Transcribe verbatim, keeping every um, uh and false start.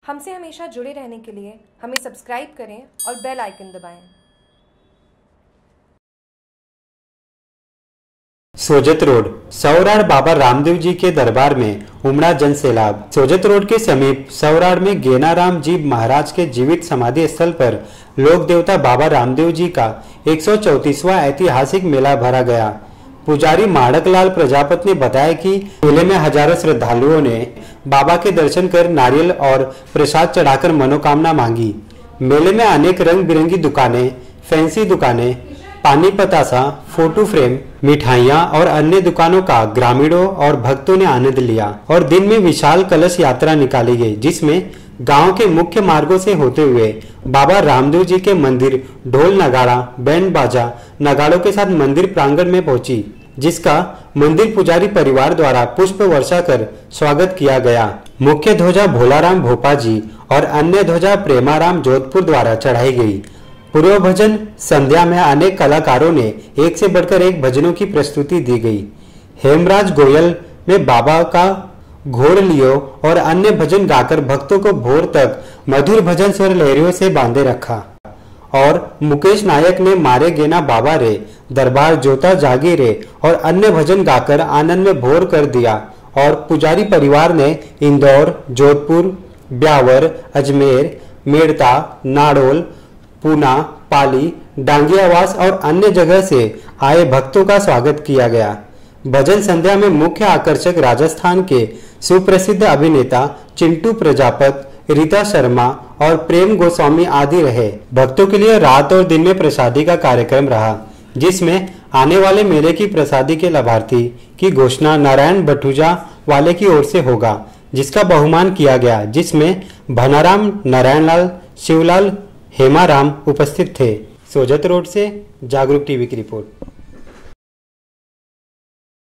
हमसे हमेशा जुड़े रहने के लिए हमें सब्सक्राइब करें और बेल आइकन दबाएं। सोजत रोड सौराड़ बाबा रामदेव जी के दरबार में उमड़ा जन सैलाब। सोजत रोड के समीप सौराड़ में गेनाराम जी महाराज के जीवित समाधि स्थल पर लोक देवता बाबा रामदेव जी का एक सौ चौंतीसवां ऐतिहासिक मेला भरा गया। पुजारी माणकलाल प्रजापति ने बताया कि मेले में हजारों श्रद्धालुओं ने बाबा के दर्शन कर नारियल और प्रसाद चढ़ाकर मनोकामना मांगी। मेले में अनेक रंग बिरंगी दुकानें, फैंसी दुकानें, पानी पतासा, फोटो फ्रेम, मिठाइयाँ और अन्य दुकानों का ग्रामीणों और भक्तों ने आनंद लिया और दिन में विशाल कलश यात्रा निकाली गई, जिसमें गांव के मुख्य मार्गों से होते हुए बाबा रामदेव जी के मंदिर ढोल नगाड़ा, बैंड बाजा, नगाड़ों के साथ मंदिर प्रांगण में पहुंची, जिसका मंदिर पुजारी परिवार द्वारा पुष्प वर्षा कर स्वागत किया गया। मुख्य ध्वजा भोलाराम भोपा जी और अन्य ध्वजा प्रेमाराम जोधपुर द्वारा चढ़ाई गई। पूर्व भजन संध्या में अनेक कलाकारों ने एक से बढ़कर एक भजनों की प्रस्तुति दी गई। हेमराज गोयल में बाबा का घोड़ लियो और अन्य भजन गाकर भक्तों को भोर तक मधुर भजन स्वर लहरियों से बांधे रखा और मुकेश नायक ने मारे गेना बाबा रे, दरबार जोता जागी रे और अन्य भजन गाकर आनंद में भोर कर दिया। और पुजारी परिवार ने इंदौर, जोधपुर, ब्यावर, अजमेर, मेड़ता, नाड़ोल, पूना, पाली, डांगियावास और अन्य जगह से आए भक्तों का स्वागत किया गया। भजन संध्या में मुख्य आकर्षक राजस्थान के सुप्रसिद्ध अभिनेता चिंटू प्रजापति, रीता शर्मा और प्रेम गोस्वामी आदि रहे। भक्तों के लिए रात और दिन में प्रसादी का कार्यक्रम रहा, जिसमें आने वाले मेले की प्रसादी के लाभार्थी की घोषणा नारायण भटूजा वाले की ओर से होगा, जिसका बहुमान किया गया, जिसमें भनाराम, नारायणलाल, शिवलाल, हेमाराम उपस्थित थे। सोजत रोड से जागरूक टीवी की रिपोर्ट।